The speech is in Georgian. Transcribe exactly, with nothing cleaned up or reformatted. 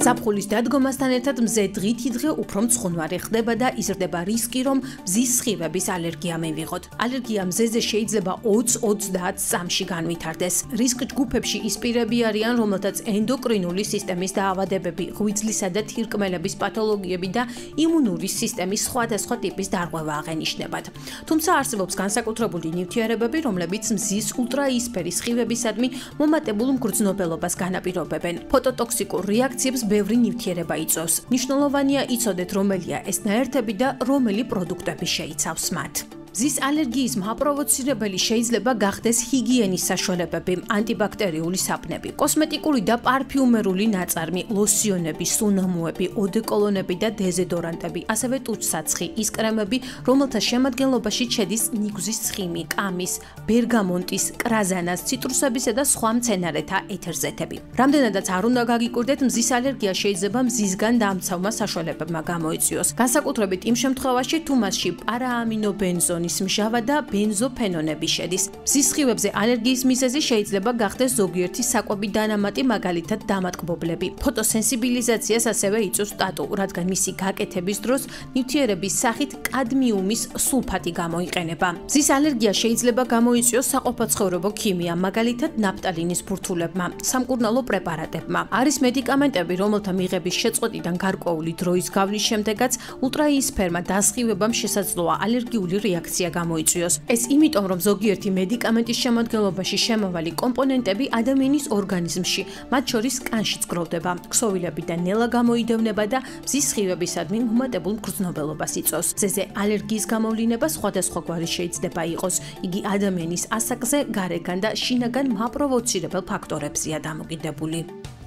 ზაფხულის დადგომასთან ერთად მზე დღითიდღე უფრო მწვანვარი ხდება და იზრდება რისკი, რომ მზის სხივების ალერგია მივიღოთ. ალერგია მზეზე შეიძლება ოცი ოცდაათ წამში განვითარდეს. რისკ ჯგუფებში ის პირები არიან, რომელთაც ენდოკრინული სისტემის დაავადებები, ღვიძლისა და თირკმელების პათოლოგიები და იმუნური სისტემის სხვადასხვა ტიპის დარღვევა აღენიშნებათ. თუმცა არსებობს განსაკუთრებული ნივთიერებები, რომლებიც მზის ულტრაიისფერი სხივებისადმი მომატებულ მგრძნობელობას განაპირობებენ. ფოტოტოქსიკურ რეაქციებს ბევრი ნივთიერება იწვევს. მნიშვნელოვანია იცოდეთ, რომელია ეს ნაერთები და რომელი პროდუქტები შეიცავს მათ. მზის ალერგიის მაპროვოცირებელი შეიძლება გახდეს ჰიგიენის საშუალებები, ანტიბაქტერიული საფნები, კოსმეტიკური და პარფიუმერული ნაწარმი, ლოსიონები, სუნამოები, ოდეკოლონები და დეზოდორანტები, ასევე ტუჩსაცხი, ის კრემები, რომელთა შემადგენლობაში შედის ნიგვზის ცხიმი, კამის, ბერგამონტის, კრაზანას, ციტრუსებისა და სხვა მცენარეთა ეთერზეთები. რამდენადაც არ უნდა გაგიკვირდეთ, მზის ალერგია შეიძლება მზისგან დამცავმა საშუალებებმა გამოიწვიოს. განსაკუთრებით იმ შემთხვევაში, თუ მასში პარაამინობენზონი მსჟავა და ბენზოფენონები შედის. მზის სხივებზე ალერგიის მიზეზი შეიძლება გახდეს ზოგიერთი საკვები დანამატი, მაგალითად დამატკბობლები. ფოტოსენსიბილიზაციას ასევე იწვევს ტატუ, რადგან მისი გაკეთების დროს ნივთიერების სახით კადმიუმის სულფატი გამოიყენება. მზის ალერგია შეიძლება გამოიწვიოს საყოფაცხოვრებო ქიმიამ, მაგალითად ნაფტალინის ბურთულებმა, სამკურნალო პრეპარატებმა. არის მედიკამენტები, რომელთა მიღების შეწყვეტიდან გარკვეული დროის გავლის შემდეგაც ულტრაიისფერმა დასხივებამ შესაძლოა ალერგიული რეაქცია გამოიწვიოს. ეს იმიტომ, რომ ზოგიერთი მედიკამენტის შემადგენლობაში შემავალი კომპონენტები ადამიანის ორგანიზმში, მათ შორის კანშიც გროვდება, ქსოვილებიდან ნელა გამოიდევნება და მზის სხივებისადმი მომატებულ მგრძნობელობას იწვევს. მზეზე ალერგიის გამოვლინება სხვადასხვაგვარი შეიძლება იყოს. იგი ადამიანის ასაკზე, გარეგან და შინაგან მაპროვოცირებელ ფაქტორებზეა დამოკიდებული.